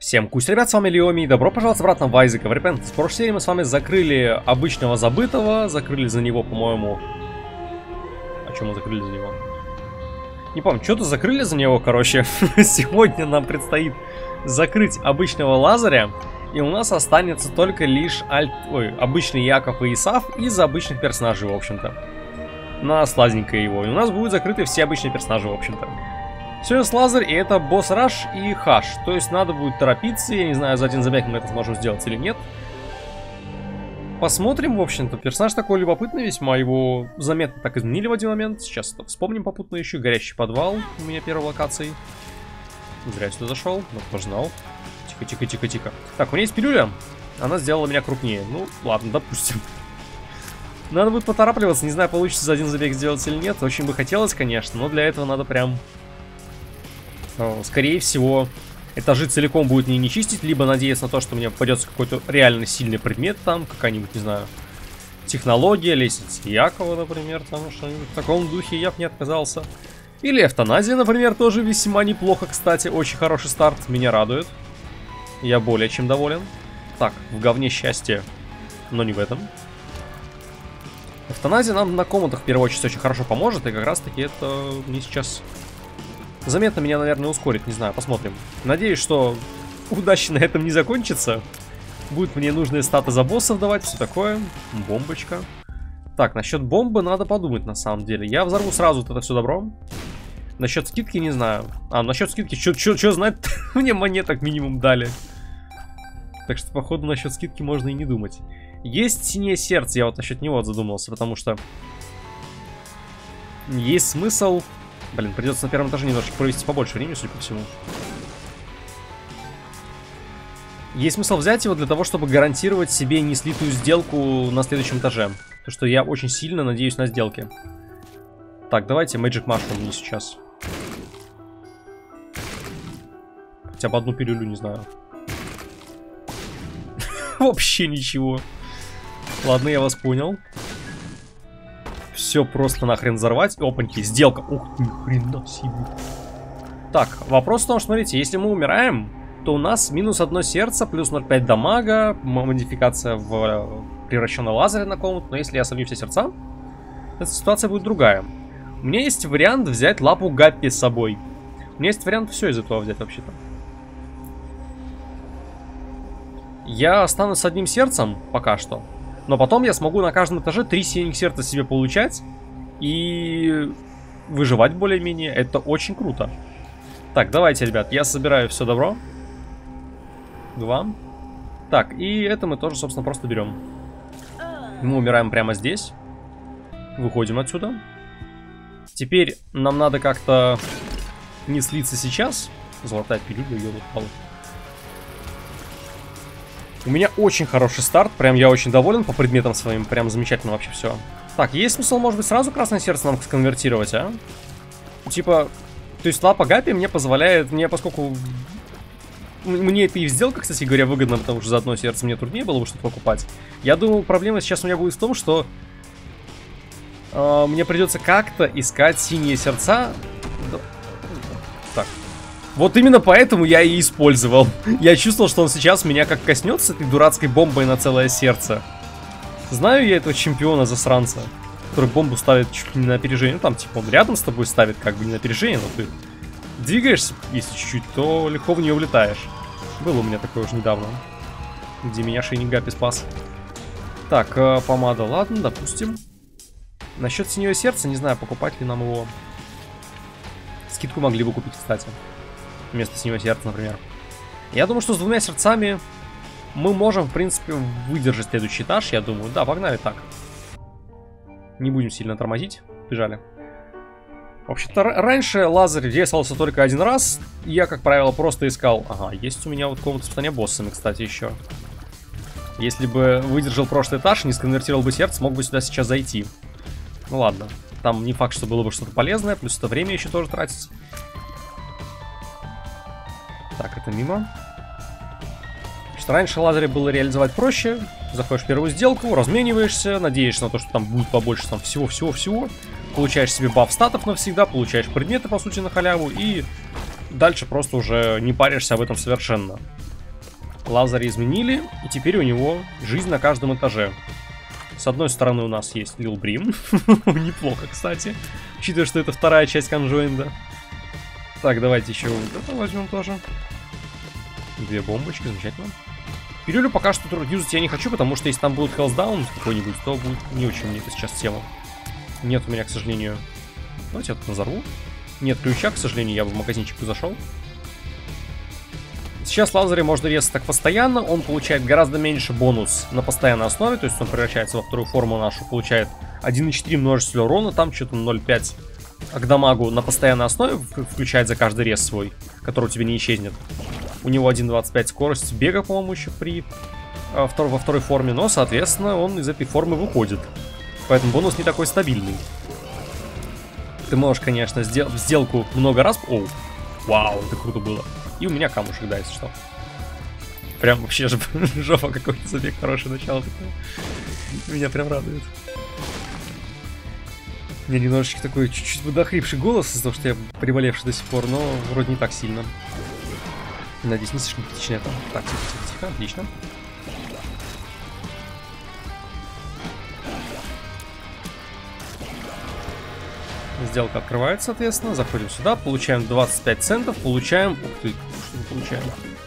Всем кусь, ребят, с вами Леоми, и добро пожаловать обратно в Isaac of Repentance. В прошлой серии мы с вами закрыли обычного забытого, закрыли за него, по-моему... А что мы закрыли за него? Не помню, что-то закрыли за него, короче. Сегодня нам предстоит закрыть обычного Лазаря, и у нас останется только лишь обычный Яков и Исав из обычных персонажей, в общем-то. На сладенькое его. И у нас будут закрыты все обычные персонажи, в общем-то. Все с Лазарь, и это босс Раш и Хаш. То есть надо будет торопиться. Я не знаю, за один забег мы это сможем сделать или нет. Посмотрим, в общем-то. Персонаж такой любопытный весьма. Его заметно так изменили в один момент. Сейчас это вспомним попутно еще. Горящий подвал у меня первой локации. Зря сюда зашел, но кто знал. Тихо. Так, у меня есть пилюля. Она сделала меня крупнее. Ну, ладно, допустим. Надо будет поторапливаться. Не знаю, получится за один забег сделать или нет. Очень бы хотелось, конечно. Но для этого надо прям... Скорее всего, этажи целиком будет не чистить, либо надеяться на то, что мне попадется какой-то реально сильный предмет там, какая-нибудь, не знаю, технология, лестница Якова, например, там что-нибудь в таком духе я бы не отказался. Или эвтаназия, например, тоже весьма неплохо, кстати, очень хороший старт, меня радует. Я более чем доволен. Так, в говне счастье, но не в этом. Эвтаназия нам на комнатах в первую очередь очень хорошо поможет, и как раз таки это мне сейчас... Заметно меня, наверное, ускорит, не знаю, посмотрим. Надеюсь, что удача на этом не закончится. Будет мне нужные статы за боссов давать, все такое. Бомбочка. Так, насчет бомбы надо подумать, на самом деле. Я взорву сразу вот это все добро. Насчет скидки не знаю. Насчет скидки, что знать, мне монеток минимум дали. Так что, походу, насчет скидки можно и не думать. Есть синее сердце, я вот насчет него задумался, потому что... Есть смысл... Блин, придется на первом этаже немножко провести побольше времени, судя по всему. Есть смысл взять его для того, чтобы гарантировать себе неслитую сделку на следующем этаже. Потому что я очень сильно надеюсь на сделки. Так, давайте Magic Mushroom мне сейчас. Хотя бы одну пилюлю, не знаю. Вообще ничего. Ладно, я вас понял. Все просто нахрен взорвать. Опаньки, сделка. Ух, ни хрена себе. Так, вопрос в том, что, смотрите, если мы умираем, то у нас минус 1 сердце, плюс 0,5 дамага, модификация в превращенный Лазаря на комнату. Но если я солью все сердца, эта ситуация будет другая. У меня есть вариант взять лапу Гаппи с собой. У меня есть вариант все из этого взять вообще-то. Я останусь с одним сердцем пока что. Но потом я смогу на каждом этаже 3 синих сердца себе получать и выживать более-менее. Это очень круто. Так, давайте, ребят, я собираю все добро. 2. Так, и это мы тоже, собственно, просто берем. Мы умираем прямо здесь. Выходим отсюда. Теперь нам надо как-то не слиться сейчас. Золотая пилюля, ее упала. У меня очень хороший старт, прям я очень доволен по предметам своим, прям замечательно вообще все. Так, есть смысл, может быть, сразу красное сердце нам сконвертировать, а? Типа, то есть лапа Гаппи мне позволяет, поскольку... Мне это и в сделках, кстати говоря, выгодно, потому что за одно сердце мне труднее было бы что-то покупать. Я думаю, проблема сейчас у меня будет в том, что... мне придется как-то искать синие сердца. Так. Вот именно поэтому я и использовал. Я чувствовал, что он сейчас меня как коснется этой дурацкой бомбой на целое сердце. Знаю я этого чемпиона засранца, который бомбу ставит чуть ли не на опережение. Ну там типа он рядом с тобой ставит как бы не на опережение, но ты двигаешься, если чуть-чуть, то легко в нее улетаешь. Было у меня такое уже недавно, где меня шейник Гаппи спас. Так, помада, ладно, допустим. Насчет синего сердца, не знаю, покупать ли нам его. Скидку могли бы купить, кстати. Вместо синего сердца, например. Я думаю, что с 2 сердцами мы можем, в принципе, выдержать следующий этаж, я думаю. Да, погнали так. Не будем сильно тормозить. Бежали. Вообще-то, раньше Лазарь рисовался только один раз. Я, как правило, просто искал... Ага, есть у меня вот комната с испытания боссами, кстати, еще. Если бы выдержал прошлый этаж и не сконвертировал бы сердце, мог бы сюда сейчас зайти. Ну ладно. Там не факт, что было бы что-то полезное, плюс это время еще тоже тратить. Так, это мимо. Что раньше Лазаря было реализовать проще. Заходишь в первую сделку, размениваешься, надеешься на то, что там будет побольше там всего-всего-всего. Получаешь себе баф статов навсегда, получаешь предметы, по сути, на халяву. И дальше просто уже не паришься об этом совершенно. Лазаря изменили, и теперь у него жизнь на каждом этаже. С одной стороны у нас есть Лил Брим. Неплохо, кстати. Учитывая, что это вторая часть Конжоинда. Так, давайте еще вот это возьмем тоже. 2 бомбочки, замечательно. Пилюлю пока что юзать я не хочу, потому что если там будет хелсдаун какой-нибудь, то будет не очень мне это сейчас тема. Нет у меня, к сожалению. Давайте я тут назорву. Нет ключа, к сожалению, я бы в магазинчик зашел. Сейчас Лазаря можно резать так постоянно, он получает гораздо меньше бонус на постоянной основе, то есть он превращается во вторую форму нашу, получает 1,4 множителя урона, там что-то 0,5 к дамагу на постоянной основе включает за каждый рез свой, который у тебя не исчезнет. У него 1,25 скорость бега, по-моему, еще во второй форме, но, соответственно, он из этой формы выходит. Поэтому бонус не такой стабильный. Ты можешь, конечно, сделать сделку много раз. Оу, вау, это круто было. И у меня камушек, да, если что. Прям вообще же жопа, какой-то забег, хорошее начало такое. Меня прям радует. У меня немножечко такой чуть-чуть подохрипший голос из-за того, что я приболевший до сих пор, но вроде не так сильно. Надеюсь, не слишком критично это. Так, тихо, отлично. Сделка открывается, соответственно. Заходим сюда, получаем 25 центов, получаем... Ух ты, что мы получаем?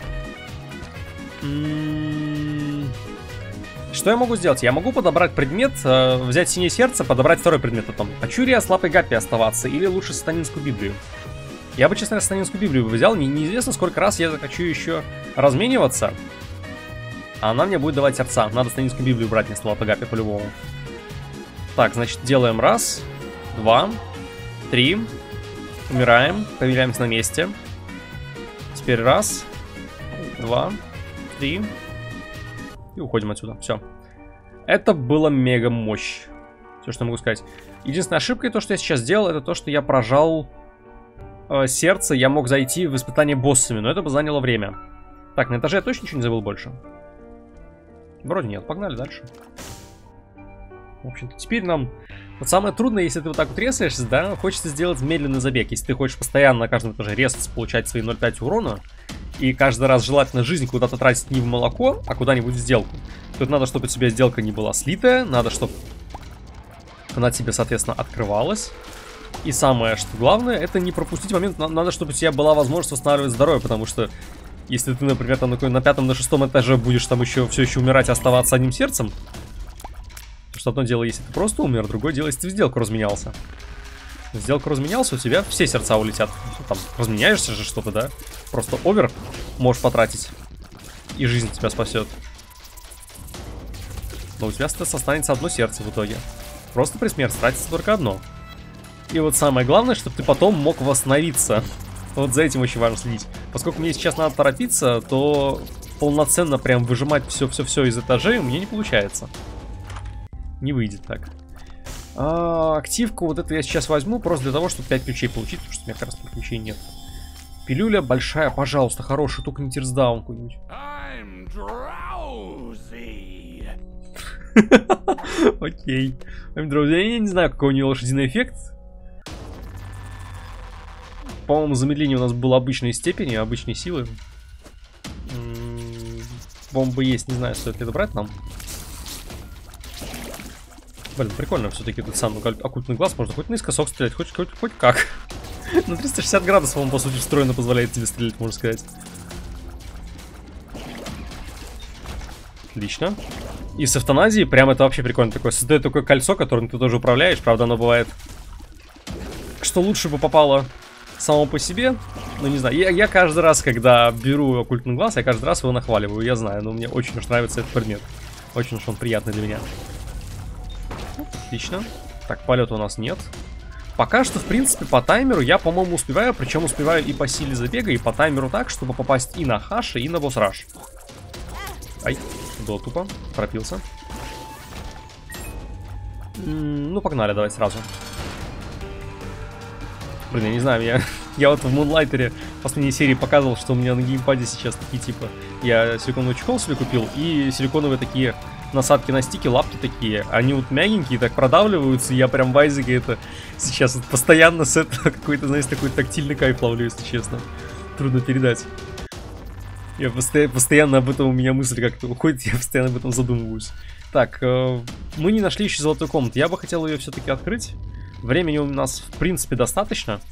Что я могу сделать? Я могу подобрать предмет, взять синее сердце, подобрать второй предмет потом. Хочу ли я с лапой Гаппи оставаться, или лучше сатанинскую Библию? Я бы, честно, сатанинскую Библию взял. Неизвестно, сколько раз я захочу еще размениваться. А она мне будет давать сердца. Надо сатанинскую Библию брать вместо лапы Гаппи по-любому. Так, значит, делаем раз, 2, 3. Умираем, появляемся на месте. Теперь раз, 2, 3. И уходим отсюда. Все. Это было мега мощь. Все, что могу сказать. Единственная ошибка, то, что я сейчас сделал, это то, что я прожал сердце. Я мог зайти в испытание боссами, но это бы заняло время. Так, на этаже я точно ничего не забыл больше? Вроде нет. Погнали дальше. В общем-то, теперь нам... Вот самое трудное, если ты вот так вот резаешься, да, хочется сделать медленный забег. Если ты хочешь постоянно на каждом этаже резаться, получать свои 0,5 урона, и каждый раз желательно жизнь куда-то тратить не в молоко, а куда-нибудь в сделку, то надо, чтобы у тебя сделка не была слитая, надо, чтобы она тебе, соответственно, открывалась. И самое, что главное, это не пропустить момент, надо, чтобы у тебя была возможность восстанавливать здоровье, потому что если ты, например, там на 5-м, на 6-м этаже будешь там все еще умирать и оставаться одним сердцем, что одно дело, если ты просто умер, другое дело, если ты в сделку разменялся. В сделку разменялся, у тебя все сердца улетят. Там разменяешься же что-то, да? Просто овер можешь потратить, и жизнь тебя спасет. Но у тебя останется одно сердце в итоге. Просто при смерти тратится только одно. И вот самое главное, чтобы ты потом мог восстановиться. Вот за этим очень важно следить. Поскольку мне сейчас надо торопиться, то полноценно прям выжимать все из этажей у меня не получается. Не выйдет так. Активку вот эту я сейчас возьму просто для того, чтобы 5 ключей получить, потому что у меня как раз ключей нет. Пилюля большая, пожалуйста, хорошая, только не тирсдаун какой-нибудь. Окей. Я не знаю, какой у него лошадиный эффект. По-моему, замедление у нас было обычной степени, обычной силы. Бомбы есть, не знаю, стоит ли это брать нам. Блин, прикольно все-таки этот самый оккультный глаз. Можно хоть наискосок стрелять, хоть как. На 360 градусов он, по сути, встроенно позволяет тебе стрелять, можно сказать. Отлично. И с эвтаназией прям это вообще прикольно. Такое создает такое кольцо, которым ты тоже управляешь. Правда, оно бывает, что лучше бы попало само по себе. Ну, не знаю. Я каждый раз, когда беру оккультный глаз, я каждый раз его нахваливаю. Я знаю, но мне очень уж нравится этот предмет. Очень уж он приятный для меня. Отлично. Так, полета у нас нет. Пока что, в принципе, по таймеру я, по-моему, успеваю. Причем успеваю и по силе забега, и по таймеру так, чтобы попасть и на хаши, и на босс-раш. Ай, было тупо. Торопился. Ну, погнали, давай сразу. Блин, я не знаю, я вот в Мунлайтере в последней серии показывал, что у меня на геймпаде сейчас такие типа... Я силиконовый чехол себе купил, и силиконовые такие... насадки на стике, лапки такие, они вот мягенькие, так продавливаются, я прям в Айзеке это сейчас вот постоянно с этого какой-то, знаете, такой тактильный кайф ловлю, если честно. Трудно передать. Я постоянно об этом, у меня мысль как-то уходит, я постоянно об этом задумываюсь. Так, мы не нашли еще золотую комнату. Я бы хотел ее все-таки открыть. Времени у нас, в принципе, достаточно.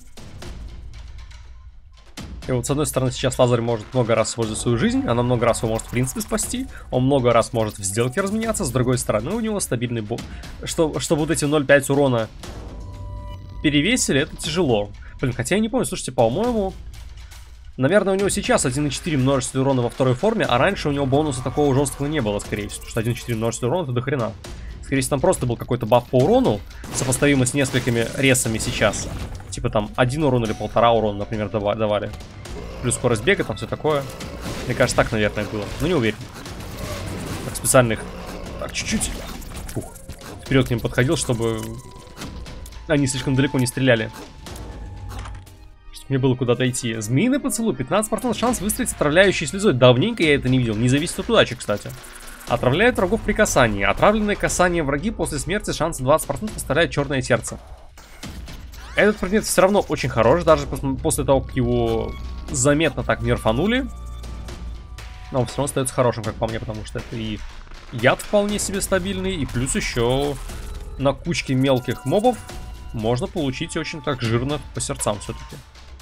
И вот, с одной стороны, сейчас Лазарь может много раз использовать свою жизнь. Она много раз его может, в принципе, спасти. Он много раз может в сделке разменяться. С другой стороны, у него стабильный бой. Чтобы вот эти 0,5 урона перевесили, это тяжело. Блин, хотя я не помню, слушайте, по-моему... Наверное, у него сейчас 1,4 множество урона во второй форме, а раньше у него бонуса такого жесткого не было, скорее всего. Потому что 1,4 множество урона это до хрена. Скорее всего, там просто был какой-то баф по урону, сопоставимый с несколькими ресами сейчас. Типа там 1 урон или 1,5 урона, например, давали. Плюс скорость бега, там все такое. Мне кажется, так, наверное, было. Но не уверен. Так, специальных... Так, чуть-чуть. Фух. Вперед к ним подходил, чтобы они слишком далеко не стреляли. Мне было куда-то идти. Змеиный поцелуй. 15% шанс выстрелить отравляющей слезой. Давненько я это не видел. Не зависит от удачи, кстати. Отравляет врагов при касании. Отравленное касание враги после смерти шанс 20% оставляет черное сердце. Этот предмет все равно очень хорош. Даже после того, как его заметно так нерфанули. Но он все равно остается хорошим, как по мне. Потому что это и яд вполне себе стабильный. И плюс еще на кучке мелких мобов можно получить очень так жирно по сердцам все-таки.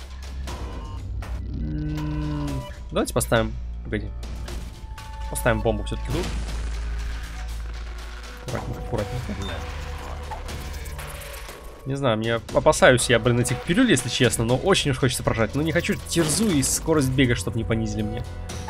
Давайте поставим... Погоди. Поставим бомбу все-таки тут. Аккуратненько, аккуратненько. Не знаю, мне опасаюсь я, блин, этих пилюль, если честно, но очень уж хочется прожать. Но не хочу терзу и скорость бега, чтобы не понизили мне.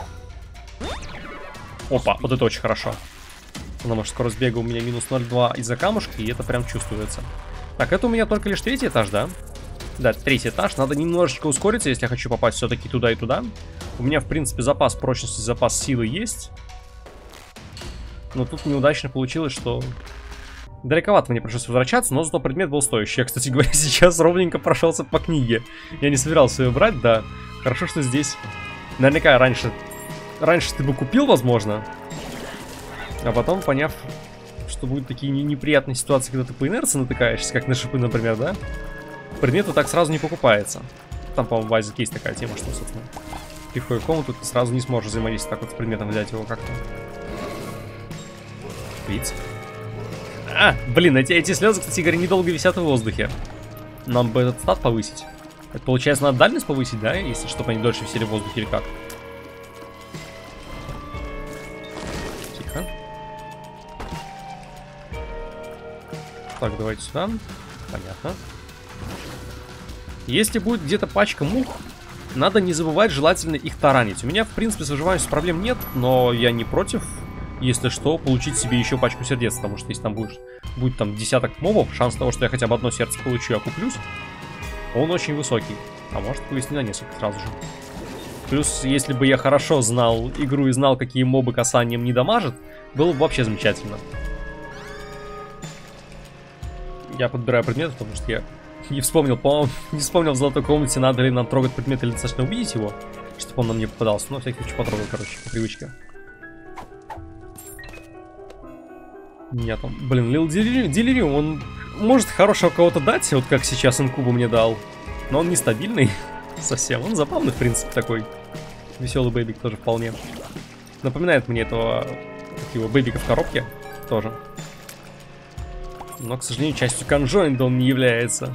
Опа, вот это очень хорошо. Потому что скорость бега у меня минус 0,2 из-за камушки, и это прям чувствуется. Так, это у меня только лишь 3-й этаж, да? Да, 3-й этаж. Надо немножечко ускориться, если я хочу попасть все-таки туда и туда. У меня, в принципе, запас прочности, запас силы есть. Но тут неудачно получилось, что... Далековато мне пришлось возвращаться, но зато предмет был стоящий. Я, кстати говоря, сейчас ровненько прошелся по книге. Я не собирался ее брать, да. Хорошо, что здесь... Наверняка раньше ты бы купил, возможно. А потом, поняв, что будут такие неприятные ситуации, когда ты по инерции натыкаешься, как на шипы, например, да? Предмет вот так сразу не покупается. Там, по-моему, в базе есть такая тема, что, собственно, при входе в комнату ты сразу не сможешь взаимодействовать так вот с предметом, взять его как-то. Видите? А, блин, эти слезы, кстати говоря, недолго висят в воздухе. Нам бы этот стат повысить. Это получается, надо дальность повысить, да? Если чтобы они дольше висели в воздухе или как? Тихо. Так, давайте сюда. Понятно. Если будет где-то пачка мух, надо не забывать желательно их таранить. У меня, в принципе, с выживаемостью проблем нет, но я не против, если что, получить себе еще пачку сердец, потому что если там будет там десяток мобов, шанс того, что я хотя бы одно сердце получу и окуплюсь, он очень высокий. А может повести на несколько сразу же. Плюс, если бы я хорошо знал игру и знал, какие мобы касанием не дамажат, было бы вообще замечательно. Я подбираю предметы, потому что я не вспомнил, по-моему, не вспомнил в золотой комнате, надо ли нам трогать предмет или достаточно увидеть его, чтобы он нам не попадался. Но всякий случай потрогал, короче, по привычке. Нет, там, блин, Лил Делириум, он может хорошего кого-то дать, вот как сейчас Инкубу мне дал, но он нестабильный совсем. Он забавный, в принципе, такой веселый бэйбик тоже вполне. Напоминает мне этого, как его, бэйбика в коробке тоже. Но, к сожалению, частью конжойнда он не является.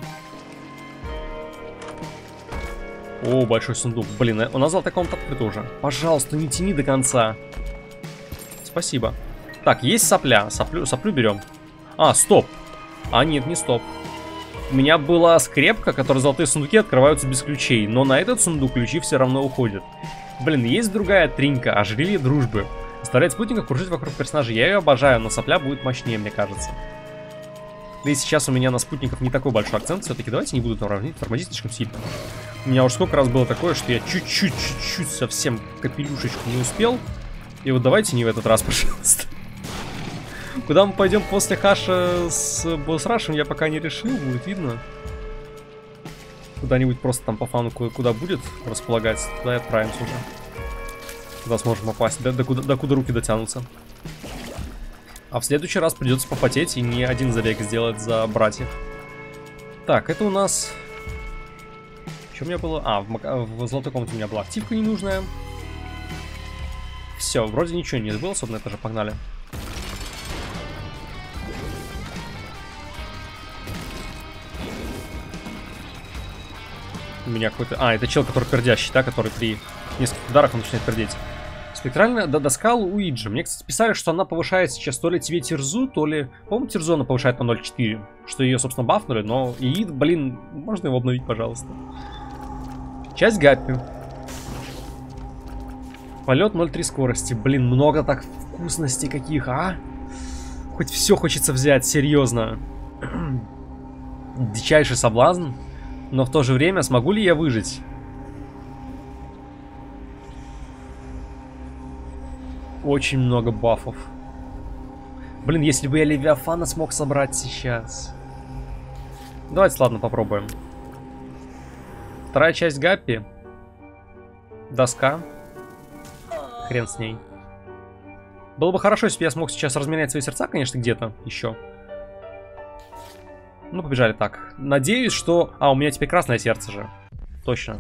О, большой сундук. Блин, у нас золотая комната открыта уже. Пожалуйста, не тяни до конца. Спасибо. Так, есть сопля. Соплю берем. А, стоп. А, нет, не стоп. У меня была скрепка, которой золотые сундуки открываются без ключей. Но на этот сундук ключи все равно уходят. Блин, есть другая тринька. Ожерелье дружбы. Заставляет спутника кружить вокруг персонажа. Я ее обожаю, но сопля будет мощнее, мне кажется. Да и сейчас у меня на спутников не такой большой акцент. Все-таки давайте не буду тормозить слишком сильно. У меня уж сколько раз было такое, что я чуть-чуть совсем капелюшечку не успел. И вот давайте не в этот раз, пожалуйста. Куда мы пойдем после хаша с босс-рашем, я пока не решил, будет видно. Куда-нибудь просто там по фану куда будет располагать, туда и отправимся уже. Куда сможем попасть, докуда руки дотянутся. А в следующий раз придется попотеть и не один забег сделать за братьев. Так, это у нас... Что у меня было? А, в золотой комнате у меня была активка ненужная. все, вроде ничего не было, особенно это же погнали. У меня какой-то... А, это чел, который пердящий, да, который при нескольких ударах он начинает пердеть. Спектральная доска Луиджи. Мне, кстати, писали, что она повышает сейчас то ли тебе Тирзу, то ли... По-моему, Тирзу она повышает на 0.4. Что ее, собственно, бафнули, но... И, блин, можно его обновить, пожалуйста. Часть Гаппи. Полет 0.3 скорости. Блин, много так вкусностей каких, а? Хоть все хочется взять, серьезно. Дичайший соблазн. Но в то же время, смогу ли я выжить? Очень много бафов. Блин, если бы я Левиафана смог собрать сейчас. Давайте, ладно, попробуем. Вторая часть Гаппи. Доска. Хрен с ней. Было бы хорошо, если бы я смог сейчас разменять свои сердца, конечно, где-то еще. Ну, побежали так. Надеюсь, что... А, у меня теперь красное сердце же. Точно.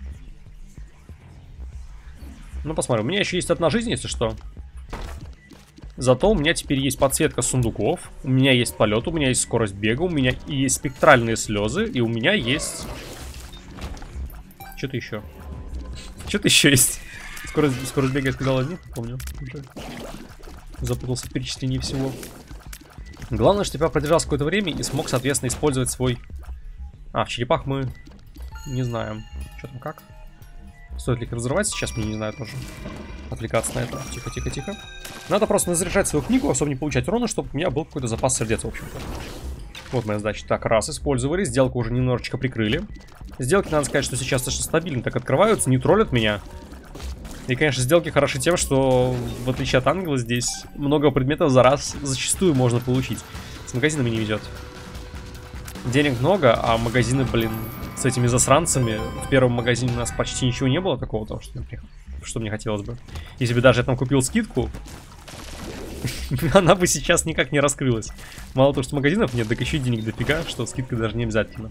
Ну, посмотрим. У меня еще есть одна жизнь, если что. Зато у меня теперь есть подсветка сундуков. У меня есть полет, у меня есть скорость бега, у меня есть спектральные слезы, и у меня есть... Что-то еще. Что-то еще есть. Скорость бега я сказала, нет, помню. Уже запутался в перечислении всего. Главное, что я продержался какое-то время и смог, соответственно, использовать свой... А, в черепах мы не знаем. Что там, как? Стоит ли их разрывать сейчас, мне не знаю тоже. Отвлекаться на это. Тихо, тихо, тихо. Надо просто заряжать свою книгу, особо не получать урона, чтобы у меня был какой-то запас сердец, в общем-то. Вот моя задача. Так, раз, использовали. Сделку уже немножечко прикрыли. Сделки, надо сказать, что сейчас достаточно стабильно так открываются, не троллят меня. И, конечно, сделки хороши тем, что, в отличие от ангела, здесь много предметов за раз зачастую можно получить. С магазинами не везет. Денег много, а магазины, блин, с этими засранцами. В первом магазине у нас почти ничего не было такого, того, что мне хотелось бы. Если бы даже я там купил скидку, она бы сейчас никак не раскрылась. Мало того, что магазинов нет, так еще и денег дофига, что скидка даже не обязательно.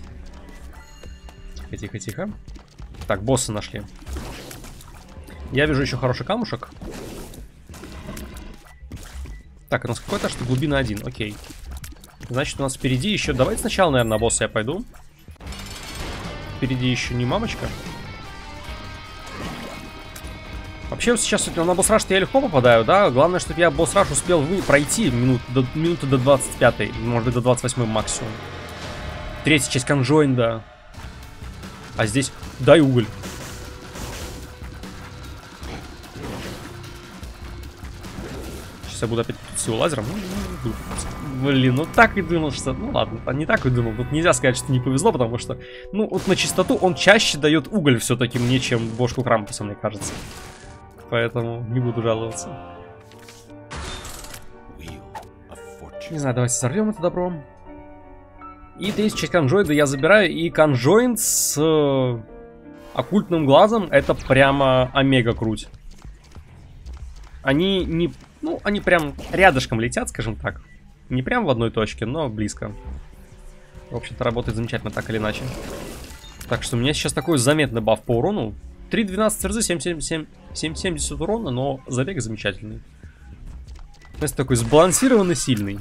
Тихо, тихо, тихо. Так, босса нашли. Я вижу еще хороший камушек. Так, у нас какой-то, что глубина 1, окей. Значит, у нас впереди еще... Давайте сначала, наверное, на босса я пойду. Впереди еще не мамочка. Вообще, сейчас на босс-раш я легко попадаю, да? Главное, чтобы я босс-раш успел пройти минуты до 25-й, может быть, до 28-й максимум. Третья часть конжойнда. А здесь... Дай уголь. Сейчас я буду опять с его лазером. Блин, ну так и думал, что... Ну ладно, не так и думал. Тут нельзя сказать, что не повезло, потому что... Ну, вот на чистоту он чаще дает уголь все-таки мне, чем бошку Крампуса, мне кажется. Поэтому не буду жаловаться. Не знаю, давайте сорвем это добро. И третью часть конжойнда я забираю. И конжойнд с оккультным глазом — это прямо омега круть. Они не... Ну, они прям рядышком летят, скажем так. Не прям в одной точке, но близко. В общем-то, работает замечательно, так или иначе. Так что у меня сейчас такой заметный баф по урону. 3.12 РЗ, 7.70 урона, но забег замечательный. То есть такой сбалансированный, сильный.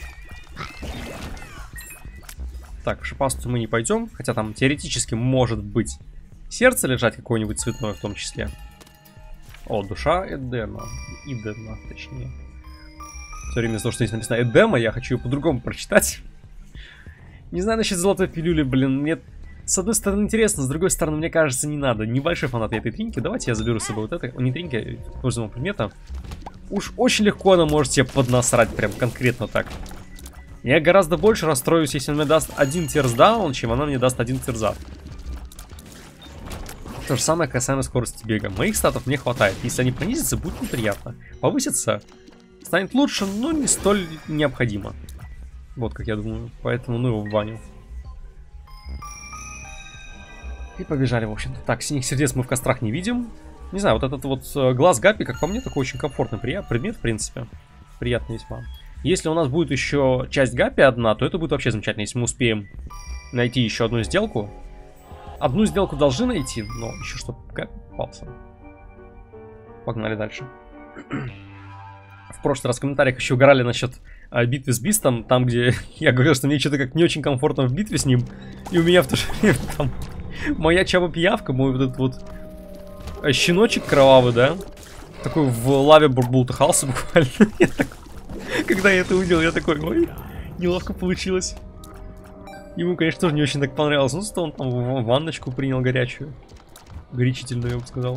Так, в шипасту мы не пойдем. Хотя там теоретически может быть сердце лежать какое-нибудь цветное в том числе. О, душа Эдема. Идема, точнее. Все время из-за того, что здесь написано Эдема, я хочу ее по-другому прочитать. Не знаю насчет золотой пилюли, блин. Мне, с одной стороны, интересно, с другой стороны, мне кажется, не надо. Небольшой фанат этой тринки. Давайте я заберу с собой вот это. Не тринки, а используемого предмета. Уж очень легко она может тебе поднасрать, прям конкретно так. Я гораздо больше расстроюсь, если она мне даст один терсдаун, чем она мне даст один терзап. То же самое касаемо скорости бега. Моих статов не хватает. Если они понизятся, будет неприятно. Повысится, станет лучше, но не столь необходимо. Вот как я думаю. Поэтому ну его в баню. И побежали, в общем-то. Так, синих сердец мы в кострах не видим. Не знаю, вот этот вот глаз Гаппи, как по мне, такой очень комфортный предмет, в принципе. Приятный весьма. Если у нас будет еще часть Гаппи одна, то это будет вообще замечательно. Если мы успеем найти еще одну сделку. Одну сделку должны найти, но еще чтобы Гаппи попался. Погнали дальше. В прошлый раз в комментариях еще угорали насчет битвы с Бистом. Там, где я говорил, что мне что-то как не очень комфортно в битве с ним. И у меня в то же время там моя чаба-пиявка, мой вот этот вот щеночек кровавый, да? Такой в лаве бултыхался буквально. Когда я это увидел, я такой, ой, неловко получилось. Ему, конечно, тоже не очень так понравилось. Ну, зато он там ванночку принял горячую. Горячительную, я бы сказал.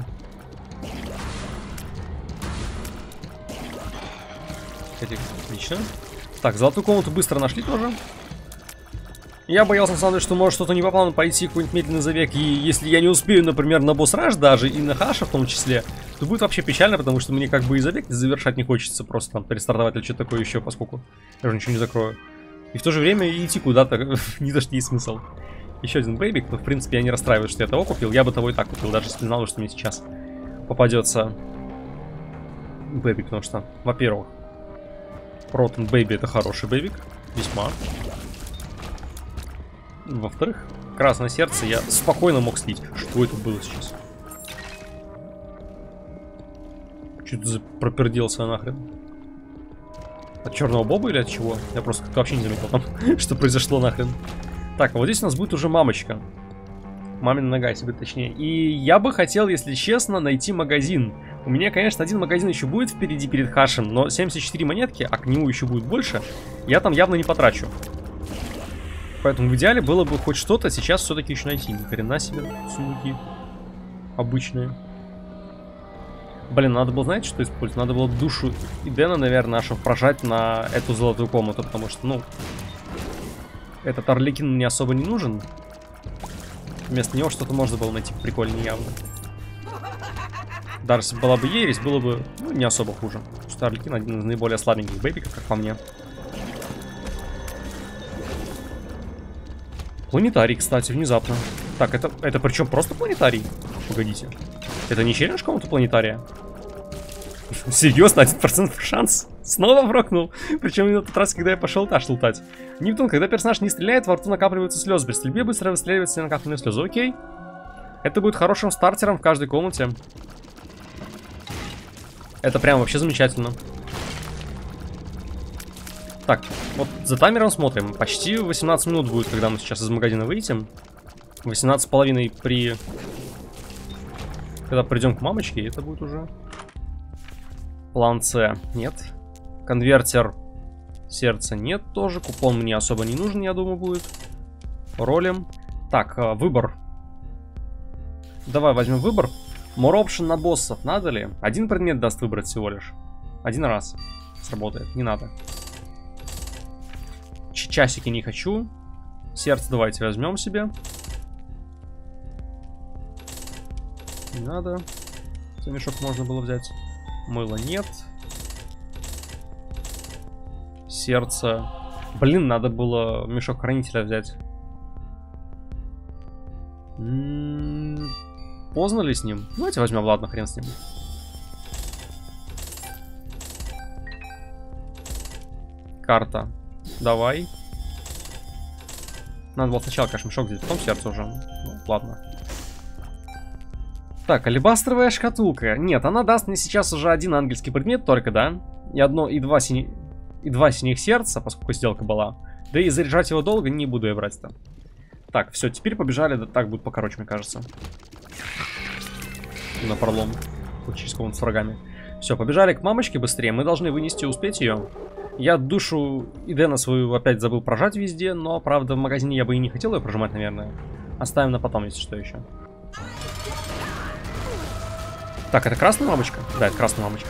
Отлично. Так, золотую комнату быстро нашли тоже. Я боялся, на самом деле, что может что-то не по плану пойти, какой-нибудь медленный забег. И если я не успею, например, на босс-раш даже, и на хаша в том числе, то будет вообще печально, потому что мне как бы и забег завершать не хочется. Просто там перестартовать или что-то такое еще, поскольку я уже ничего не закрою. И в то же время идти куда-то не за что есть смысл. Еще один бэйбик, но в принципе я не расстраиваюсь, что я того купил. Я бы того и так купил, даже если знал, что мне сейчас попадется бэйбик, потому что, во-первых, Ротен Бэйби это хороший бэйбик, весьма. Во-вторых, красное сердце я спокойно мог слить. Что это было сейчас? Что-то проперделся нахрен. От черного боба или от чего? Я просто как-то вообще не заметил там, что произошло нахрен. Так, а вот здесь у нас будет уже мамочка. Мамина нога, если быть точнее. И я бы хотел, если честно, найти магазин. У меня, конечно, один магазин еще будет впереди перед хашем, но 74 монетки, а к нему еще будет больше, я там явно не потрачу. Поэтому в идеале было бы хоть что-то сейчас все-таки еще найти. Ни хрена себе сундуки обычные. Блин, надо было, знаете, что использовать? Надо было душу Идена, наверное, нашу прожать на эту золотую комнату, потому что, ну, этот Арлекин мне особо не нужен. Вместо него что-то можно было найти прикольнее явно. Даже если была бы ересь, было бы, ну, не особо хуже. Потому что Арлекин один из наиболее слабеньких бэйбиков, как по мне. Планетарий, кстати, внезапно. Так, это причем просто планетарий? Погодите. Это не челлендж комнаты планетария? Серьезно, 1% шанс? Снова брокнул. Причем на тот раз, когда я пошел этаж лутать. Нептун, когда персонаж не стреляет, во рту накапливаются слезы. При стрельбе быстро выстреливаются накапленные слезы. Окей. Это будет хорошим стартером в каждой комнате. Это прям вообще замечательно. Так, вот за таймером смотрим. Почти 18 минут будет, когда мы сейчас из магазина выйдем. 18,5 при... Когда придем к мамочке, это будет уже... План С. Нет. Конвертер сердца нет тоже. Купон мне особо не нужен, я думаю, будет. Ролим. Так, выбор. Давай возьмем выбор. More option на боссов. Надо ли? Один предмет даст выбрать всего лишь. Один раз. Сработает. Не надо. Часики не хочу. Сердце давайте возьмем себе. Не надо. За мешок можно было взять. Мыла нет. Сердце. Блин, надо было мешок хранителя взять. Поздно ли с ним? Давайте возьмем, ладно, хрен с ним. Карта. Давай. Надо было сначала, конечно, мешок взять, потом сердце уже. Ну, ладно. Так, алебастровая шкатулка. Нет, она даст мне сейчас уже один ангельский предмет только, да? И два синих сердца, поскольку сделка была. Да и заряжать его долго не буду я брать-то. Так, все, теперь побежали. Да, так будет покороче, мне кажется. На пролом. Вот через комнату с врагами. Все, побежали к мамочке быстрее. Мы должны вынести, успеть ее. Я душу Идена свою опять забыл прожать везде. Но, правда, в магазине я бы и не хотел ее прожимать, наверное. Оставим на потом, если что еще. Так, это красная мамочка? Да, это красная мамочка.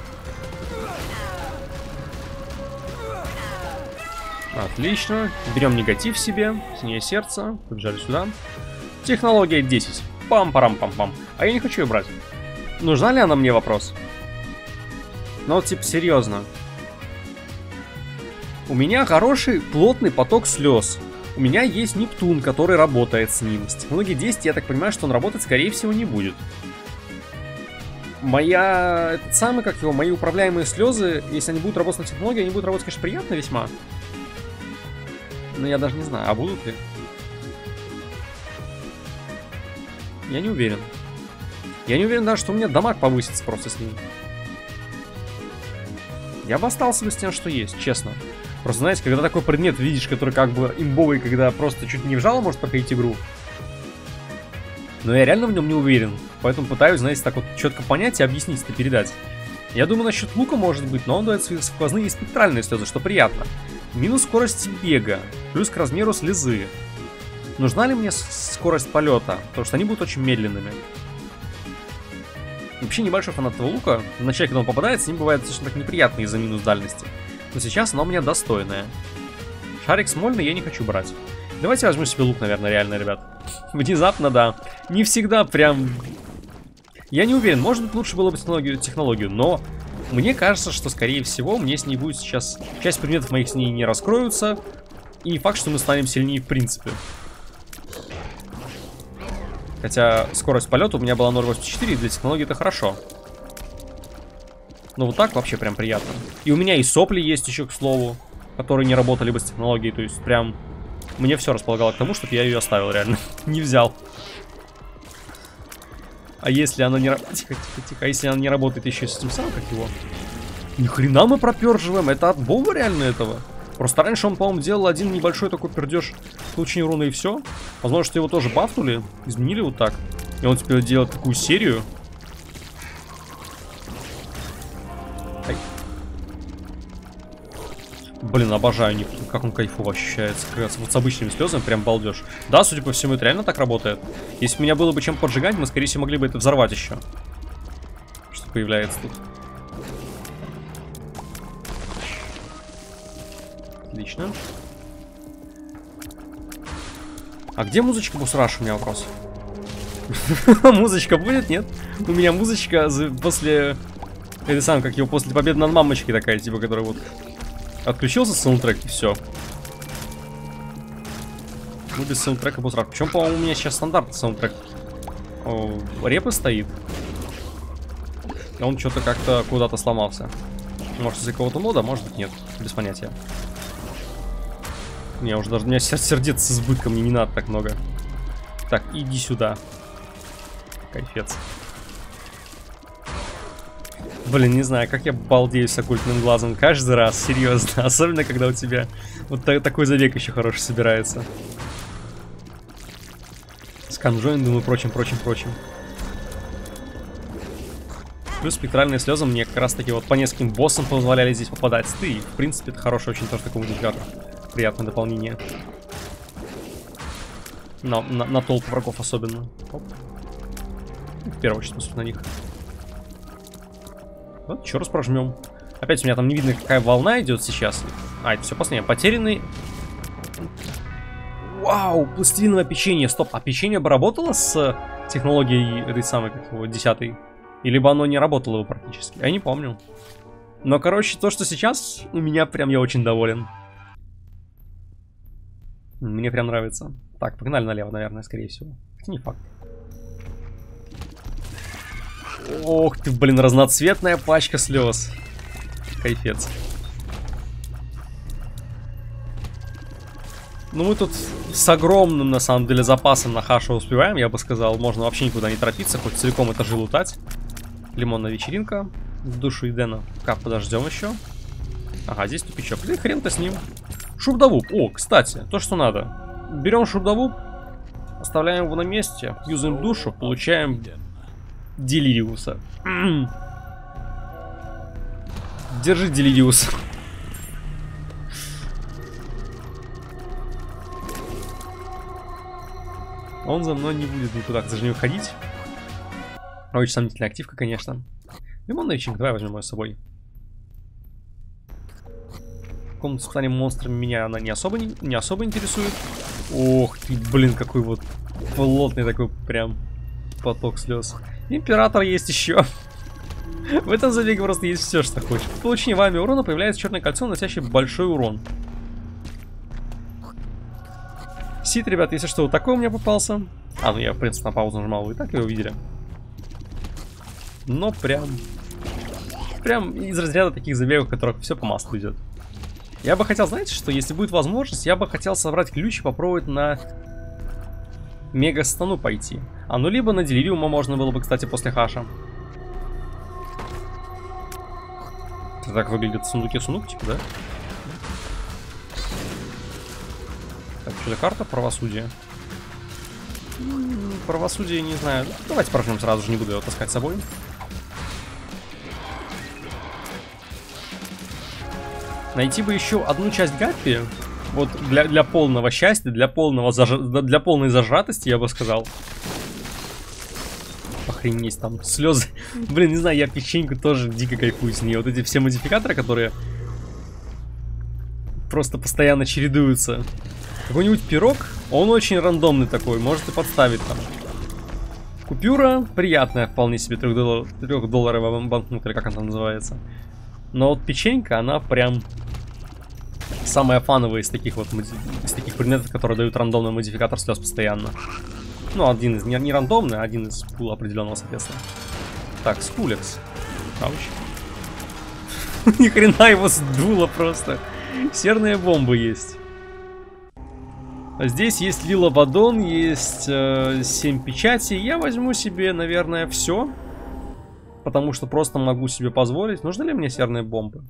Отлично. Берем негатив себе. Синее сердце. Побежали сюда. Технология 10. Пам-парам-пам-пам. А я не хочу ее брать. Нужна ли она мне, вопрос? Ну вот, типа, серьезно. У меня хороший плотный поток слез. У меня есть Нептун, который работает с ним. С технологией 10, я так понимаю, что он работать, скорее всего, не будет. Мои управляемые слезы, если они будут работать на технологии, они будут работать, конечно, приятно весьма. Но я даже не знаю, а будут ли? Я не уверен. Я не уверен даже, что у меня дамаг повысится просто с ним. Я бы остался бы с тем, что есть, честно. Просто, знаете, когда такой предмет видишь, который как бы имбовый, когда просто чуть не вжало может проходить игру. Но я реально в нем не уверен. Поэтому пытаюсь, знаете, так вот четко понять и объяснить это, передать. Я думаю, насчет лука может быть, но он дает свои сквозные и спектральные слезы, что приятно. Минус скорость бега, плюс к размеру слезы. Нужна ли мне скорость полета? Потому что они будут очень медленными. Вообще небольшой фанат этого лука. Вначале, когда он попадает, с ним бывает достаточно так неприятно из-за минус дальности. Но сейчас оно у меня достойное. Шарик смольный я не хочу брать. Давайте возьму себе лук, наверное, реально, ребят. Внезапно, да. Не всегда прям... Я не уверен, может быть, лучше было бы технологию, но мне кажется, что, скорее всего, мне с ней будет сейчас... Часть предметов моих с ней не раскроются, и не факт, что мы станем сильнее в принципе. Хотя скорость полета у меня была 0.84, и для технологии это хорошо. Но вот так вообще прям приятно. И у меня и сопли есть еще, к слову, которые не работали бы с технологией, то есть прям... Мне все располагало к тому, чтобы я ее оставил реально. Не взял. А если она не работает... Тихо. А если она не работает еще с этим самым, как его? Ни хрена мы проперживаем. Это от боба реально этого. Просто раньше он, по-моему, делал один небольшой такой пердеж в получении урона и все. Возможно, что его тоже бафнули, изменили вот так. И он теперь делает такую серию. Ай. Блин, обожаю, как он кайфово ощущается. Как раз вот с обычными слезами прям балдеж. Да, судя по всему, это реально так работает. Если бы у меня было бы чем поджигать, мы, скорее всего, могли бы это взорвать еще. Что появляется тут. Отлично. А где музычка Бусраш? У меня вопрос. Музычка будет, нет? У меня музычка после... Это сам, как его, после победы над мамочкой такая, типа, которая вот... Отключился саундтрек и все. Ну, без саундтрека Бусраш. Причем, по-моему, у меня сейчас стандартный саундтрек. Репы стоит. Он что-то как-то куда-то сломался. Может, из-за какого-то мода, может быть, нет. Без понятия. Не, уже даже у меня сердец с избытком, мне не надо так много. Так, иди сюда. Кайфец. Блин, не знаю, как я балдею с оккультным глазом каждый раз, серьезно. Особенно, когда у тебя вот такой забег еще хороший собирается. С конжоингом и прочим. Плюс спектральные слезы мне как раз таки вот по нескольким боссам позволяли здесь попадать. И, в принципе, это хороший очень тоже такой модификатор. Приятное дополнение. На толпу врагов особенно. Оп. В первую очередь, смотрю на них. Вот, еще раз прожмем. Опять у меня там не видно, какая волна идет сейчас. А, это все последнее. Потерянный. Вау, пластилиновое печенье. Стоп, а печенье бы работало с технологией этой самой, как его, 10-й? Или бы оно не работало бы практически? Я не помню. Но, короче, то, что сейчас, у меня прям я очень доволен. Мне прям нравится. Так, погнали налево, наверное, скорее всего. Хотя не факт. Ох ты, блин, разноцветная пачка слез. Кайфец. Ну, мы тут с огромным, на самом деле, запасом на хаша успеваем, я бы сказал. Можно вообще никуда не торопиться, хоть целиком этажи лутать. Лимонная вечеринка. В душу Эдена. Как, подождем еще. Ага, здесь тупичок. Да и хрен-то с ним. Шурдовуп. О, кстати, то, что надо. Берем шурдовуп, оставляем его на месте, юзаем душу, получаем Делириуса. Держи Делириус. Он за мной не будет никуда, к сожалению, ходить. Очень сомнительная активка, конечно. Лимонная вечеринка, давай возьмем ее с собой. Комната с испытанием монстрами меня она не особо интересует. Ох ты, блин, какой вот плотный такой прям поток слез. Император есть еще. В этом забеге просто есть все, что хочешь. При получении вами урона появляется черное кольцо, наносящее большой урон. Сид, ребят, если что, вот такой у меня попался. А, ну я, в принципе, на паузу нажимал, вы и так его видели. Но прям из разряда таких забегов, в которых все по маслу идет. Я бы хотел, знаете, что если будет возможность, я бы хотел собрать ключ и попробовать на мегастану пойти. А ну либо на делириума можно было бы, кстати, после хаша. Это так выглядит в сундуке сундук, типа, да? Так, что за карта? Правосудие. Правосудие, не знаю. Давайте прожмем сразу же, не буду его таскать с собой. Найти бы еще одну часть Гаппи. Вот для полного счастья, для полной зажатости, я бы сказал. Охренеть, там слезы. Блин, не знаю, я печеньку тоже дико кайфую с ней. Вот эти все модификаторы, которые просто постоянно чередуются. Какой-нибудь пирог, он очень рандомный такой, можете подставить там. Купюра приятная, вполне себе, 3-долларовая банкнота, или как она там называется. Но вот печенька, она прям самая фановая из таких вот предметов, которые дают рандомный модификатор слез постоянно. Ну, один из не рандомный, а один из пула определенного, соответственно. Так, скулекс. Ауч. Ни хрена его сдуло просто. Серные бомбы есть. Здесь есть лилобадон, есть 7 печатей. Я возьму себе, наверное, все. Потому что просто могу себе позволить. Нужны ли мне серные бомбы?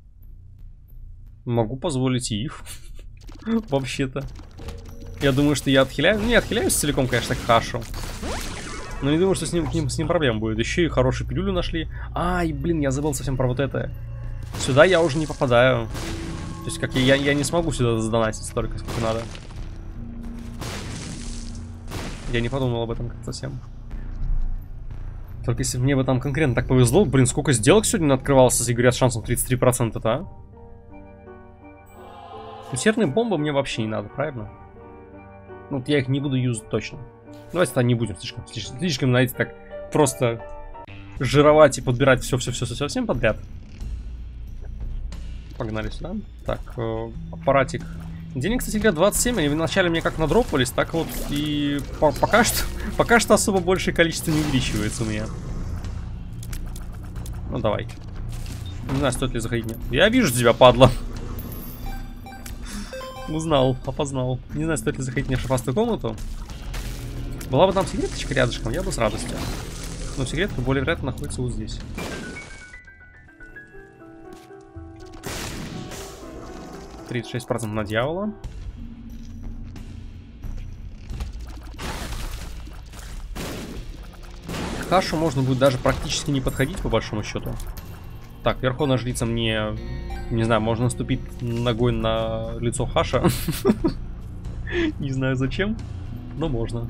Могу позволить их. Вообще-то. Я думаю, что я отхиляюсь. Не отхиляюсь целиком, конечно, к хашу. Но не думаю, что с ним проблем будет. Еще и хорошую пилюлю нашли. Ай, блин, я забыл совсем про вот это. Сюда я уже не попадаю. То есть, как я не смогу сюда задонатить столько, сколько надо. Я не подумал об этом как совсем. Только если мне бы там конкретно так повезло. Блин, сколько сделок сегодня открывался с Игоря с шансом 33%-то, а? Ну, серные бомбы мне вообще не надо, правильно? Ну, вот я их не буду юзать точно. Давайте тогда не будем слишком, знаете, так просто жировать и подбирать все всем подряд. Погнали сюда. Так, аппаратик. Денег, кстати говоря, 27. Они вначале мне как надропались, так вот и пока что особо большее количество не увеличивается у меня. Ну, давай. Не знаю, стоит ли заходить. Нет. Я вижу тебя, падла. Узнал, опознал. Не знаю, стоит ли заходить мне в шифастую комнату. Была бы там секреточка рядышком, я бы с радостью. Но секретка более вероятно находится вот здесь. %на дьявола. К хашу можно будет даже практически не подходить, по большому счету. Так, верховная жрица мне... Не знаю, можно наступить ногой на лицо хаша. Не знаю зачем, но можно.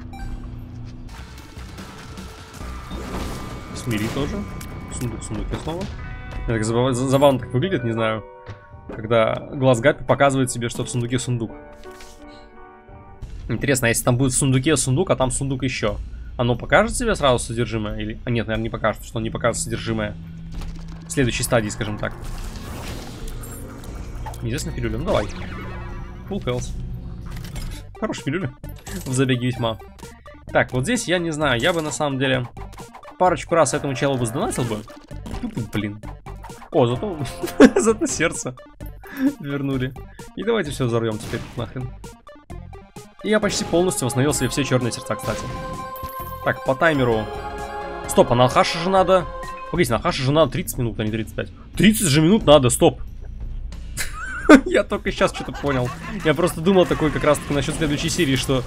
Смири тоже. Сундук снова. Это забавно так выглядит, не знаю. Когда глаз Гаппи показывает себе, что в сундуке сундук. Интересно, а если там будет в сундуке сундук, а там сундук еще, оно покажет себе сразу содержимое? Или... А нет, наверное, не покажет, что он не покажет содержимое в следующей стадии, скажем так. Неизвестно пилюля, ну давай. Full health. Хорошая пилюля. В забеге весьма. Так, вот здесь я не знаю, я бы на самом деле парочку раз этому челу бы сдонатил бы. Блин. О, зато сердце вернули. И давайте все взорвем теперь нахрен. И я почти полностью восстановил себе все черные сердца, кстати. Так, по таймеру. Стоп, а на хаша же надо... Погодите, на хаша же надо 30 минут, а не 35. 30 же минут надо, стоп. Я только сейчас что-то понял. Я просто думал такой как раз таки насчет следующей серии, что...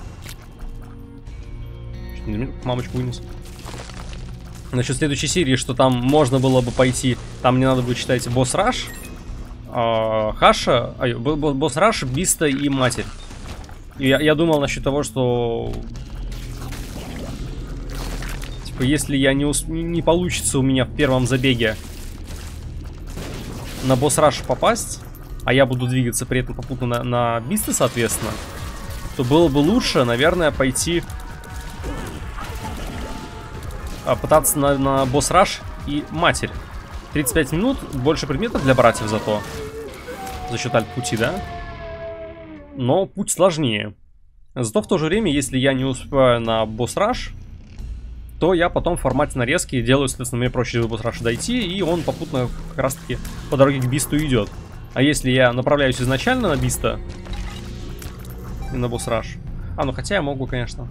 Мамочку вынес. Насчет следующей серии, что там можно было бы пойти... Там мне надо будет читать босс-раш, хаша... Босс-раш, биста и матерь. И я думал насчет того, что... Типа, если я не получится у меня в первом забеге на босс-раш попасть, а я буду двигаться при этом попутно на бисты, соответственно, то было бы лучше, наверное, пойти... Пытаться на босс-раш и матерь. 35 минут, больше предметов для братьев зато. За счет альт-пути, да? Но путь сложнее. Зато в то же время, если я не успеваю на босс-раш, то я потом в формате нарезки делаю, соответственно, мне проще до босс-раша дойти, и он попутно как раз-таки по дороге к бисту идет. А если я направляюсь изначально на биста и на босс-раш, А, ну хотя я могу, конечно.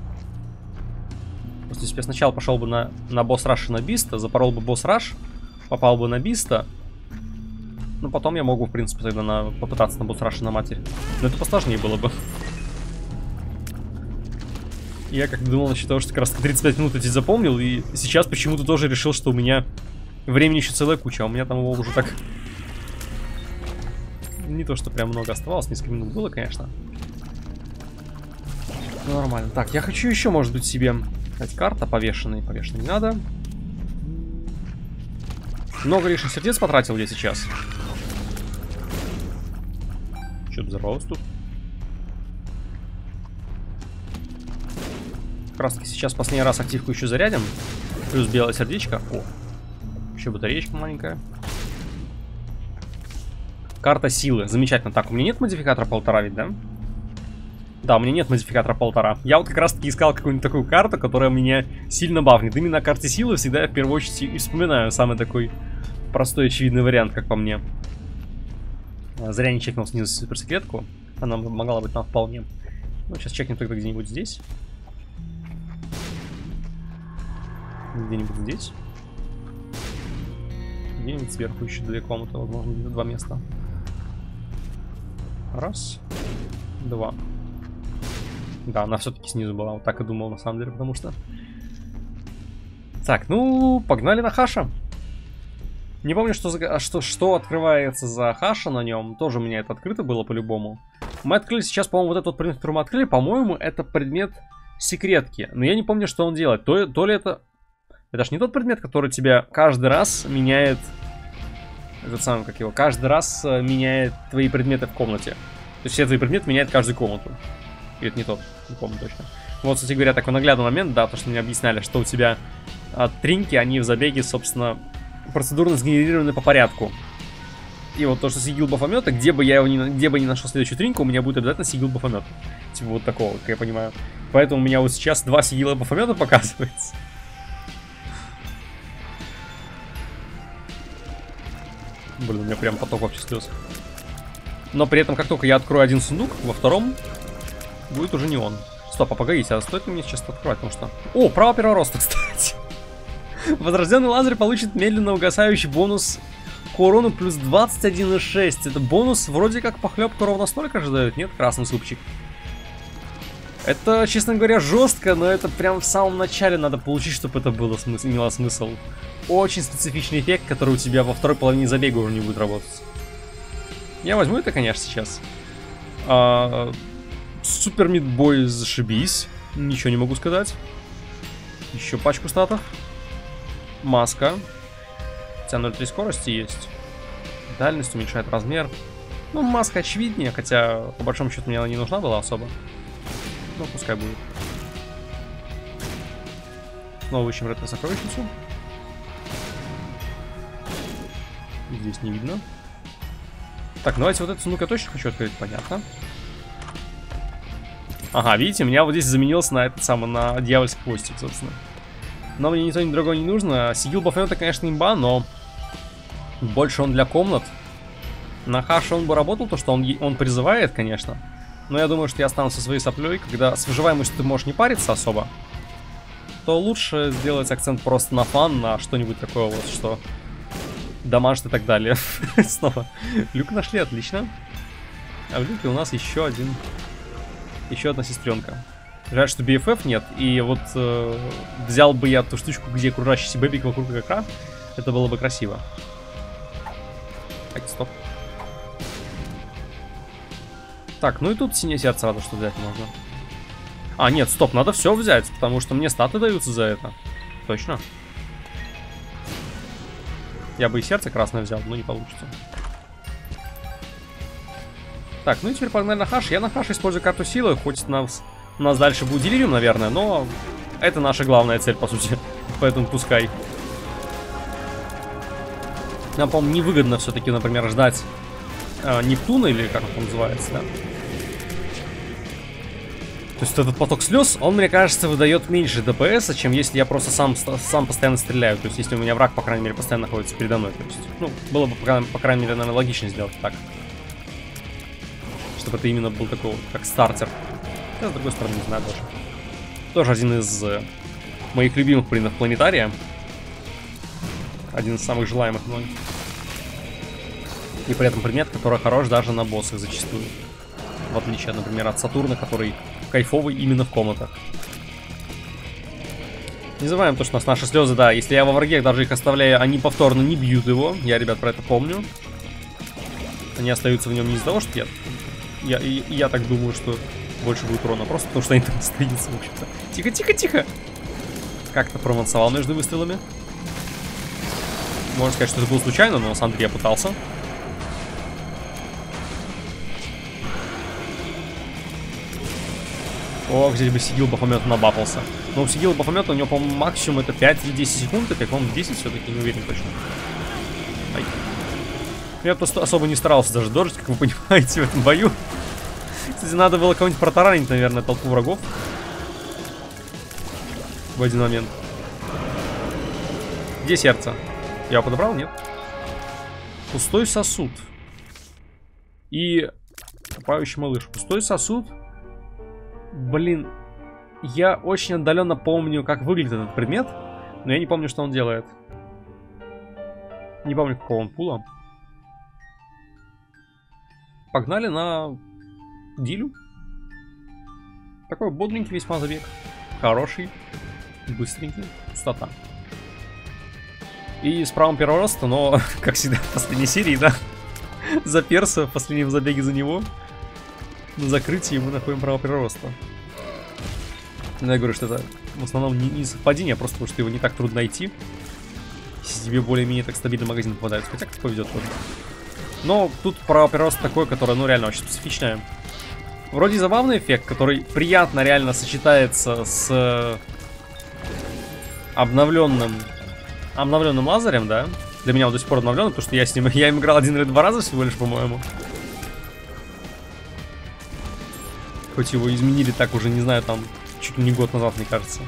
Просто если бы я сначала пошел бы на босс-раш и на биста, запорол бы босс-раш, попал бы на биста, ну потом я могу, в принципе, тогда попытаться на босс-раш и на матерь. Но это посложнее было бы. Я как думал насчет того, что как раз 35 минут эти запомнил, и сейчас почему-то тоже решил, что у меня времени еще целая куча, а у меня там его уже так... Не то, что прям много оставалось, несколько минут было, конечно. Ну, нормально. Так, я хочу еще, может быть, себе... Кстати, карта повешенная. Повешенная не надо. Много лишних сердец потратил я сейчас. Что-то взорвалось тут. Как раз таки сейчас последний раз активку еще зарядим. Плюс белое сердечко. О, еще батареечка маленькая. Карта силы. Замечательно. Так, у меня нет модификатора 1,5 ведь, да? Да, у меня нет модификатора 1,5. Я вот как раз таки искал какую-нибудь такую карту, которая меня сильно бафнет. Именно на карте силы всегда я в первую очередь и вспоминаю самый такой простой очевидный вариант, как по мне. Зря не чекнул снизу суперсекретку. Она могла быть нам вполне. Ну, сейчас чекнем тогда где-нибудь здесь. Где-нибудь здесь. Где-нибудь сверху еще 2 комнаты, возможно, где-то 2 места. Раз. 2. Да, она все-таки снизу была. Вот так и думал, на самом деле, потому что... Так, ну, погнали на Хаша. Не помню, что открывается за Хаша на нем. Тоже у меня это открыто было по-любому. Мы открыли сейчас, по-моему, вот этот вот предмет, который мы открыли. По-моему, это предмет секретки. Но я не помню, что он делает. То ли это... Это ж не тот предмет, который тебя каждый раз меняет... Этот самый, как его... Каждый раз меняет твои предметы в комнате. То есть все твои предметы меняют каждую комнату. Или это не тот? Не помню точно. Вот, кстати говоря, такой наглядный момент, да, то, что мне объясняли, что у тебя тринки, они в забеге, собственно, процедурно сгенерированы по порядку. И вот то, что сигил бафомета, где бы я не нашел следующую тринку, у меня будет обязательно сигил бафомет. Типа вот такого, как я понимаю. Поэтому у меня вот сейчас 2 сигила бафомета показывается. Блин, у меня прям поток вообще слез. Но при этом, как только я открою один сундук, во втором будет уже не он. Стоп, а погодите, а стоит ли мне сейчас открывать? Потому что... О, право первого роста, кстати. Возрожденный Лазарь получит медленно угасающий бонус к урону плюс 21,6. Это бонус вроде как похлебку ровно столько же дает, нет? Красный супчик. Это, честно говоря, жестко, но это прям в самом начале надо получить, чтобы это имело смысл. Очень специфичный эффект, который у тебя во второй половине забега уже не будет работать. Я возьму это, конечно, сейчас. Супер мидбой, зашибись. Ничего не могу сказать. Еще пачку статов. Маска. Хотя 0,3 скорости есть. Дальность уменьшает размер. Ну, маска очевиднее, хотя по большому счету мне она не нужна была особо. Ну, пускай будет. Снова ищем ретро-сокровищницу. Здесь не видно. Так, давайте вот этот сундук я точно хочу открыть, понятно. Ага, видите, меня вот здесь заменился на этот самый, на дьявольский хвостик, собственно. Но мне ни то, ни другого не нужно. Сигил бафомета, конечно, имба, но больше он для комнат. На Хаше он бы работал, то что он призывает, конечно. Но я думаю, что я останусь со своей соплей. Когда с выживаемостью ты можешь не париться особо, то лучше сделать акцент просто на фан, на что-нибудь такое вот, что дамажит и так далее. Снова люк нашли, отлично. А в люке у нас еще одна сестренка. Жаль, что BFF нет. И вот взял бы я ту штучку, где кружащийся бэбик вокруг игрока. Это было бы красиво. Так, стоп. Так, ну и тут синее сердце надо что взять можно. А, нет, стоп, надо все взять, потому что мне статы даются за это. Точно. Я бы и сердце красное взял, но не получится. Так, ну и теперь погнали на Хаш. Я на Хаш использую карту силы, хоть у нас дальше будет делириум, наверное, но это наша главная цель, по сути. Поэтому пускай. Нам, по-моему, невыгодно все-таки, например, ждать Нептуна, или как он называется, да? То есть этот поток слез, он, мне кажется, выдает меньше ДПС, чем если я просто сам постоянно стреляю. То есть если у меня враг, по крайней мере, постоянно находится передо мной. То есть, ну, было бы, по крайней мере, наверное, логично сделать так. Чтобы это именно был такой вот, как стартер. Я, с другой стороны, не знаю даже. Тоже один из моих любимых предметов планетария. Один из самых желаемых мной. И при этом предмет, который хорош даже на боссах зачастую. В отличие, например, от Сатурна, который кайфовый именно в комнатах. Не забываем то, что у нас наши слезы, да, если я во враге даже их оставляю, они повторно не бьют его. Я, ребят, про это помню. Они остаются в нем не из-за того, что я так думаю, что больше будет урона, просто потому что они там остаются, в общем-то. Тихо, тихо, тихо! Как-то промансовал между выстрелами. Можно сказать, что это было случайно, но на самом деле я пытался. Ох, здесь бы Сигил Бафомета набапался. Но у Сигила Бафомета у него, по-моему, максимум это 5 или 10 секунд, и, по-моему, 10 все-таки, не уверен точно. Ай. Я просто особо не старался даже дожить, как вы понимаете, в этом бою. Кстати, надо было кого-нибудь протаранить, наверное, толпу врагов. В один момент. Где сердце? Я его подобрал? Нет. Пустой сосуд. И копающий малыш. Пустой сосуд. Блин. Я очень отдаленно помню, как выглядит этот предмет. Но я не помню, что он делает. Не помню, какого он пула. Погнали на Дилю. Такой бодренький весьма забег. Хороший. Быстренький. Пустота. И с правом первого роста, но, как всегда, в последней серии, да, за перса, в последнем забеге за него, на закрытии мы находим право первого роста. Но я говорю, что это в основном не совпадение, а просто потому что его не так трудно найти, если тебе более-менее так стабильный магазин попадается, хотя как повезет тоже. Но тут право первого роста такое, которое, ну, реально очень специфичное. Вроде забавный эффект, который приятно реально сочетается с обновленным лазерем, да? Для меня он до сих пор обновленный, потому что я им играл один или два раза всего лишь, по-моему. Хоть его изменили так уже, не знаю, там, чуть ли не год назад, мне кажется.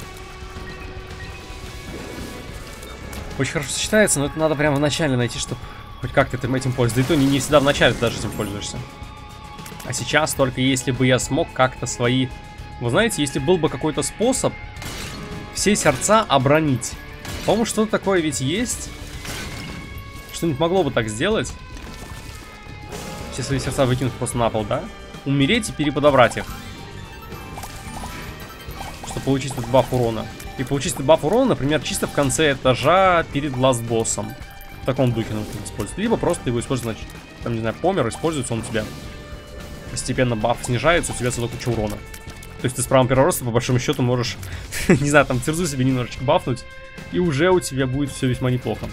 Очень хорошо сочетается, но это надо прямо в начале найти, чтобы хоть как-то этим пользоваться. Да и то не всегда в начале ты даже этим пользуешься. А сейчас только если бы я смог как-то свои... Вы знаете, если был бы какой-то способ все сердца оборонить. По-моему, что-то такое ведь есть. Что-нибудь могло бы так сделать. Все свои сердца выкинуть просто на пол, да? Умереть и переподобрать их. Чтобы получить этот баф урона. И получить этот баф урона, например, чисто в конце этажа перед ласт-боссом. В таком духе нужно использовать. Либо просто его использовать, значит, там, не знаю, помер, используется он у тебя. Постепенно баф снижается, у тебя целая куча урона. То есть ты с правом первого роста, по большому счету, можешь, не знаю, там, терзу себе немножечко бафнуть. И уже у тебя будет все весьма неплохо.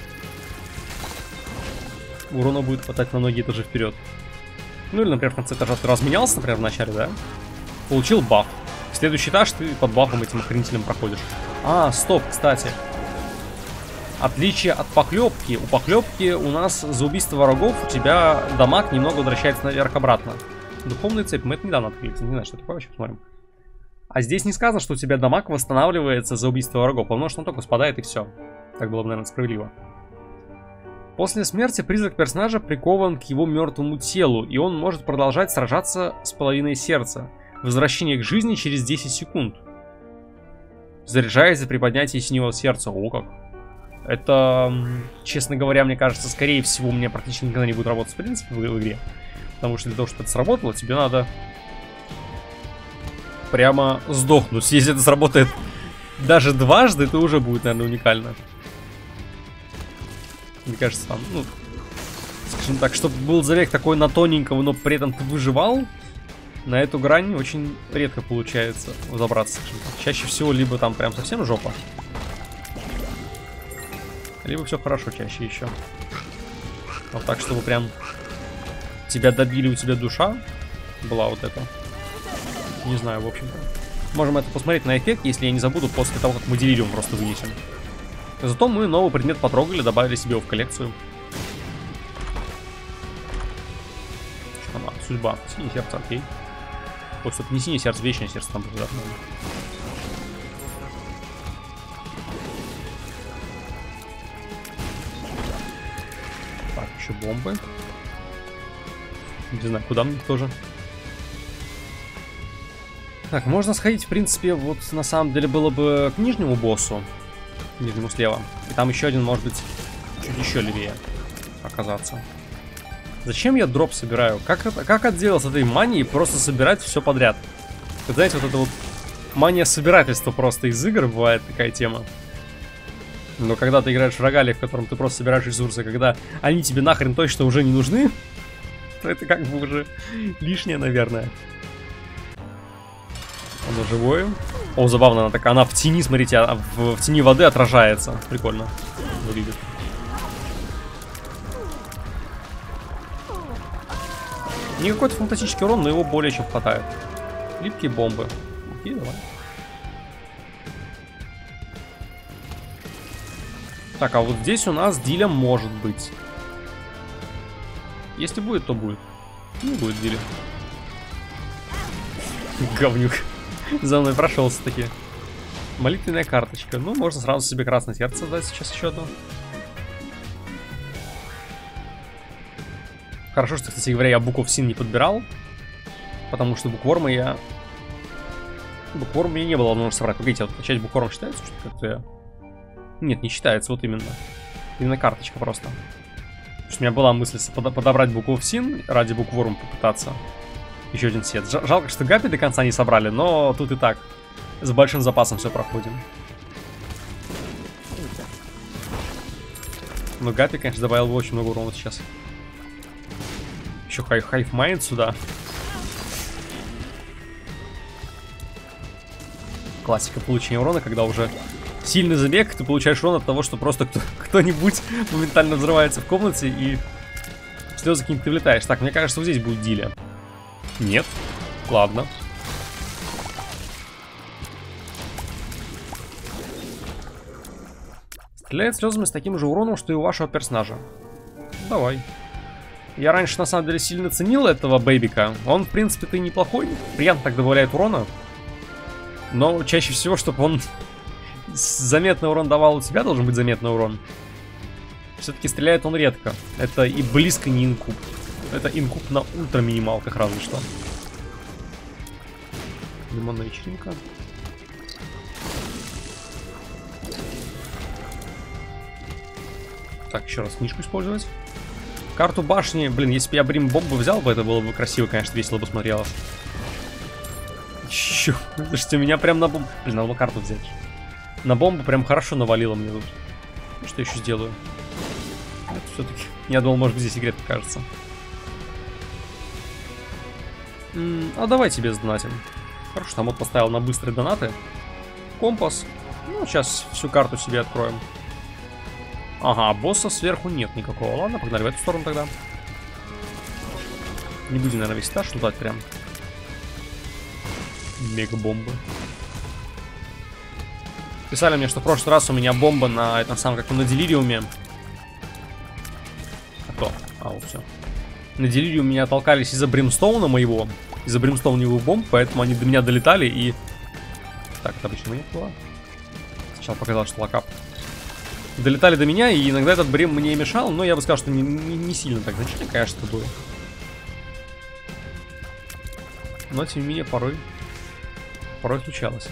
Урона будет хватать на многие этажи вперед. Ну или, например, в конце этажа ты разменялся, например, в начале, да? Получил баф. В следующий этаж ты под бафом этим охренительным проходишь. А, стоп, кстати. Отличие от поклепки. У поклепки у нас за убийство врагов у тебя дамаг немного возвращается наверх-обратно. Духовная цепь. Мы это недавно открыли. Не знаю, что такое, вообще посмотрим. А здесь не сказано, что у тебя дамаг восстанавливается за убийство врагов. Потому что он только спадает и все. Так было бы, наверное, справедливо. После смерти призрак персонажа прикован к его мертвому телу. И он может продолжать сражаться с половиной сердца. Возвращение к жизни через 10 секунд. Заряжается при поднятии синего сердца. О, как. Это, честно говоря, мне кажется, скорее всего, у меня практически никогда не будет работать в принципе в игре. Потому что для того, чтобы это сработало, тебе надо прямо сдохнуть. Если это сработает даже дважды, это уже будет, наверное, уникально. Мне кажется, там, ну, скажем так, чтобы был забег такой на тоненького, но при этом ты выживал, на эту грань очень редко получается забраться, скажем так. Чаще всего либо там прям совсем жопа, либо все хорошо чаще еще. Вот так, чтобы прям тебя добили, у тебя душа была вот эта. Не знаю, в общем-то. Можем это посмотреть на эффект, если я не забуду, после того, как мы делириум просто вынесем. Зато мы новый предмет потрогали, добавили себе его в коллекцию. Что там? Судьба. Синее сердце, окей. Ой, стоп, не синее сердце, вечное сердце там будет. Так, еще бомбы. Не знаю, куда мне тоже. Так, можно сходить, в принципе, вот на самом деле было бы к нижнему боссу. К нижнему слева. И там еще один, может быть, чуть еще левее оказаться. Зачем я дроп собираю? Как отделаться от этой мании просто собирать все подряд? Вы знаете, вот это вот мания собирательства просто из игр бывает такая тема. Но когда ты играешь в рогале, в котором ты просто собираешь ресурсы, когда они тебе нахрен точно уже не нужны, то это как бы уже лишнее, наверное. Оно живое. О, забавно, она такая, она в тени, смотрите, в тени воды отражается. Прикольно выглядит. Не какой-то фантастический урон, но его более чем хватает. Липкие бомбы. Окей, давай. Так, а вот здесь у нас диля может быть. Если будет, то будет. Не будет диля. Говнюк. За мной прошелся таки. Молитвенная карточка. Ну, можно сразу себе красное сердце дать сейчас еще одно. Хорошо, что, кстати говоря, я букв Син не подбирал. Потому что букворма я... Букворм мне не было возможности собрать. Погодите, вот часть букворм считается, что как-то я... Нет, не считается, вот именно. Именно карточка просто. Потому что у меня была мысль подобрать букву Син ради букворма попытаться. Еще один сет. Жалко, что гапи до конца не собрали, но тут и так. С большим запасом все проходим. Но гапи, конечно, добавил бы очень много урона сейчас. Еще хайф майнд сюда. Классика получения урона, когда уже сильный забег, ты получаешь урон от того, что просто кто-нибудь моментально взрывается в комнате и в слезы каким-то ты влетаешь. Так, мне кажется, вот здесь будет диля. Нет. Ладно. Стреляет слезами с таким же уроном, что и у вашего персонажа. Давай. Я раньше, на самом деле, сильно ценил этого бэйбика. Он, в принципе-то, и неплохой. Приятно так добавляет урона. Но чаще всего, чтобы он заметный урон давал, у тебя должен быть заметный урон. Все-таки стреляет он редко. Это и близко не инкуб. Это инкуб на ультра минималках разве что. Лимонная вечеринка. Так, еще раз книжку использовать. Карту башни. Блин, если бы я брим-бомбу взял бы, это было бы красиво, конечно, весело бы смотрелось. Чё? Слушайте, у меня прям на бомбу... Блин, надо карту взять. На бомбу прям хорошо навалило мне тут. Что еще сделаю? Это все-таки... Я думал, может быть, здесь секрет покажется. А давай тебе сдонатим. Хорошо, там вот поставил на быстрые донаты. Компас. Ну, сейчас всю карту себе откроем. Ага, босса сверху нет никакого. Ладно, погнали в эту сторону тогда. Не будем, наверное, весь этаж лутать прям. Мега-бомбы. Писали мне, что в прошлый раз у меня бомба на этом самом, как на делириуме. А кто? А, вот все. На делириуме меня толкались из-за бримстоуна моего. Из-за бримстоуневых бомб, поэтому они до меня долетали и... Так, это обычно не было. Сначала показалось, что локап. Долетали до меня, и иногда этот брем мне мешал, но я бы сказал, что не сильно так значительно, конечно, это было. Но, тем не менее, порой случалось.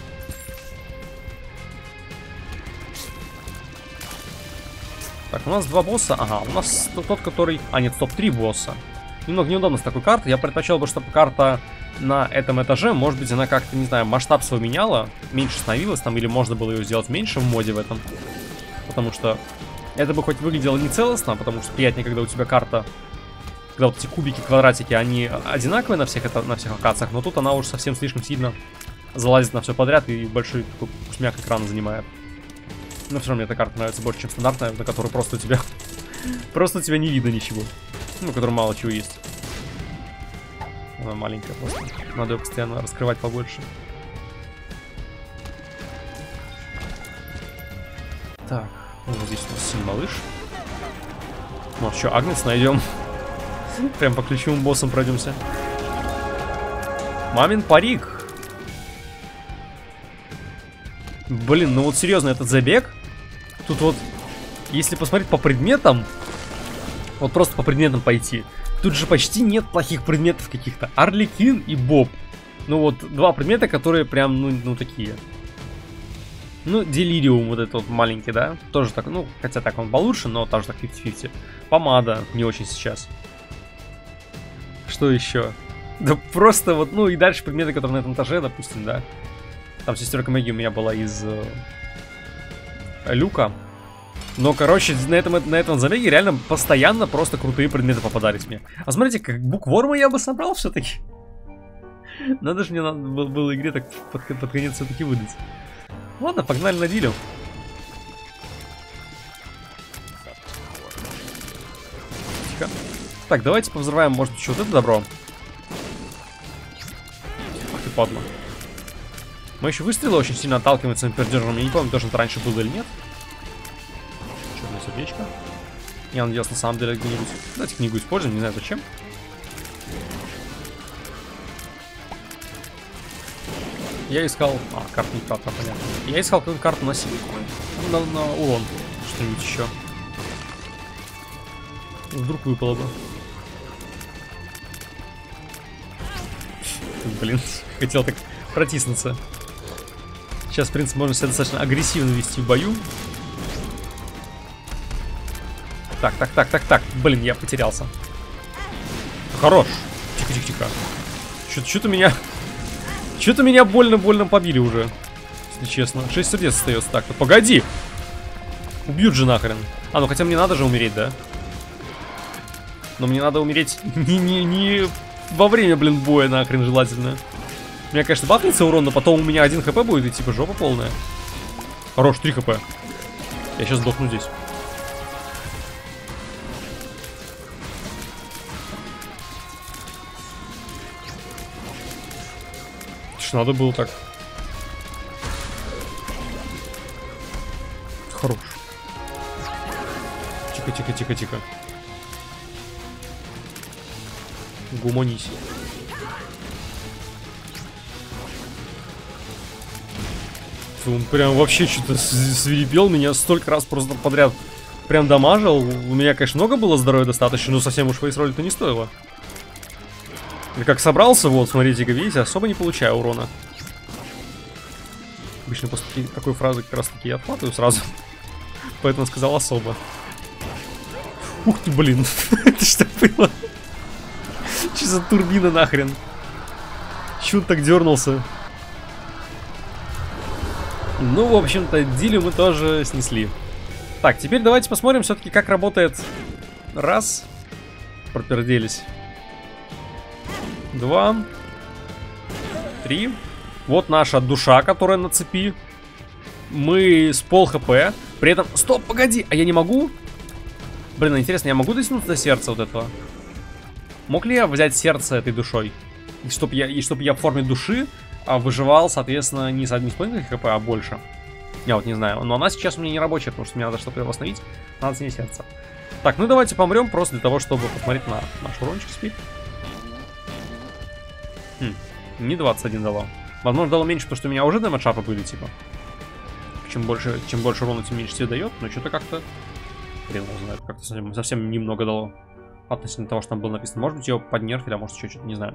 Так, у нас два босса. Ага, у нас тот, который... А, нет, стоп, 3 босса. Немного неудобно с такой картой. Я предпочел бы, чтобы карта на этом этаже, может быть, она как-то, не знаю, масштаб свой меняла, меньше становилась там, или можно было ее сделать меньше в моде в этом. Потому что это бы хоть выглядело не целостно, потому что приятнее, когда у тебя карта, когда вот эти кубики, квадратики, они одинаковые на всех локациях, но тут она уже совсем слишком сильно залазит на все подряд и большой такой шмяк экрана занимает. Но все равно мне эта карта нравится больше, чем стандартная, на которой просто у тебя не видно ничего. Ну, в которой мало чего есть. Она маленькая просто. Надо ее постоянно раскрывать побольше. Так, вот здесь у нас сын малыш. Может, еще Агнец найдем. Прям по ключевым боссам пройдемся. Мамин парик. Блин, ну вот серьезно, этот забег. Тут вот, если посмотреть по предметам, вот просто по предметам пойти, тут же почти нет плохих предметов каких-то. Арлекин и Боб. Ну вот, два предмета, которые прям, ну такие. Ну, делириум вот этот вот маленький, да? Тоже так, ну, хотя так он получше, но тоже так 50-50. Помада не очень сейчас. Что еще? Да просто вот, ну и дальше предметы, которые на этом этаже, допустим, да? Там сестерка магии у меня была из люка. Но, короче, на этом забеге реально постоянно просто крутые предметы попадались мне. А смотрите, как букворма я бы собрал все-таки. Надо же, мне надо было игре так под конец все-таки выдать. Ладно, погнали на дилю. Тихо. Так, давайте повзрываем, может, еще вот это добро. Ах ты, падла. Мы еще выстрелы очень сильно отталкиваемся пердежем. Я не помню, тоже это раньше было или нет. Черное сердечко. Я надеялся, на самом деле, где-нибудь... Давайте книгу используем, не знаю зачем. Я искал... А, карту не карта, понятно. Я искал какую-то карту на силу. На урон. Что-нибудь еще. Вдруг выпало бы. Блин, хотел так протиснуться. Сейчас, в принципе, можно себя достаточно агрессивно вести в бою. Так. Блин, я потерялся. Хорош. Тихо. Что-то меня... Что-то меня больно побили уже. Если честно. 6 сердец остается. Так, ну погоди. Убьют же нахрен. А, ну хотя мне надо же умереть, да? Но мне надо умереть не во время, блин, боя нахрен желательно. У меня, конечно, бафнется урон, но потом у меня 1 хп будет и типа жопа полная. Хорош, 3 хп. Я сейчас сдохну здесь. Что надо было так. Хорош. Тихо. Гуманись. Он прям вообще что-то свирепел, меня столько раз просто подряд прям дамажил. У меня, конечно, много было здоровья достаточно, но совсем уж фейс-роль-то не стоило. И как собрался, вот, смотрите-ка, видите, особо не получаю урона. Обычно после такой фразы как раз таки я отхватываю сразу. Поэтому сказал особо. Ух ты, блин. Это что было? Что за турбина нахрен? Чё он так дернулся? Ну, в общем-то, дилю мы тоже снесли. Так, теперь давайте посмотрим все-таки, как работает. Раз. Проперделись. 2. 3. Вот наша душа, которая на цепи. Мы с пол хп. При этом... Стоп, погоди, а я не могу? Блин, интересно, я могу дотянуться до сердца вот этого? Мог ли я взять сердце этой душой? И чтоб я в форме души выживал, соответственно, не с 1,5 хп, а больше. Я вот не знаю. Но она сейчас у меня не рабочая, потому что мне надо, чтобы ее восстановить, надо снять сердце. Так, ну давайте помрем просто для того, чтобы посмотреть на наш урончик спит. Не 21 дало. Возможно, дало меньше, потому что у меня уже дэмэдж-апы были, типа. Чем больше урона, тем меньше тебе дает. Но что-то как-то... Хрен его знает, как-то совсем немного дало. Относительно того, что там было написано. Может быть, его поднерфили, а может еще что-то, не знаю.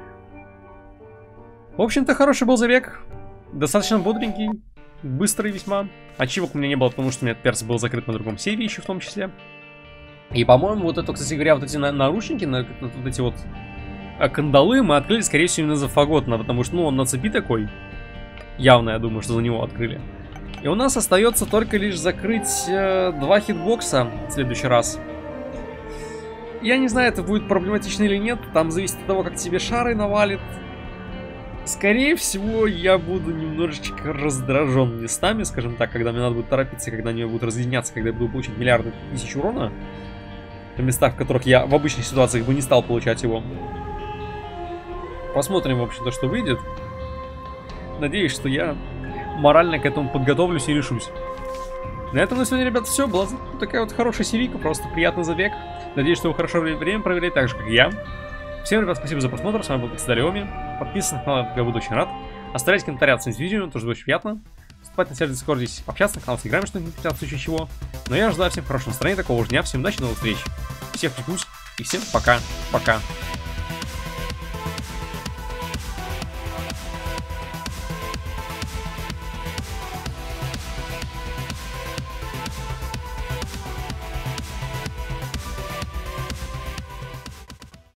В общем-то, хороший был забег. Достаточно бодренький. Быстрый весьма. Ачивок у меня не было, потому что у меня перс был закрыт на другом сейве еще в том числе. И, по-моему, вот это, кстати говоря, вот эти наручники, вот эти вот кандалы мы открыли, скорее всего, именно за фаготно, потому что, ну, он на цепи такой. Явно, я думаю, что за него открыли. И у нас остается только лишь закрыть 2 хитбокса в следующий раз. Я не знаю, это будет проблематично или нет. Там зависит от того, как тебе шары навалит. Скорее всего, я буду немножечко раздражен местами, скажем так, когда мне надо будет торопиться, когда они будут разъединяться, когда я буду получать миллиарды тысяч урона. В местах, в которых я в обычных ситуациях бы не стал получать его. Посмотрим, в общем-то, что выйдет. Надеюсь, что я морально к этому подготовлюсь и решусь. На этом на сегодня, ребята, все. Была такая вот хорошая серийка, просто приятный забег. Надеюсь, что вы хорошо время провели, так же, как и я. Всем, ребят, спасибо за просмотр. С вами был Ксталиоми. Подписывайтесь на канал, я буду очень рад. Оставляйте комментарии, оцените видео, тоже будет очень приятно. Вступайте на сервер Discord, здесь общаться, на канал в Телеграме, что-нибудь в случае чего. Но я желаю всем хорошего настроения, такого же дня. Всем удачи, новых встреч. Всех люблю и всем пока-пока.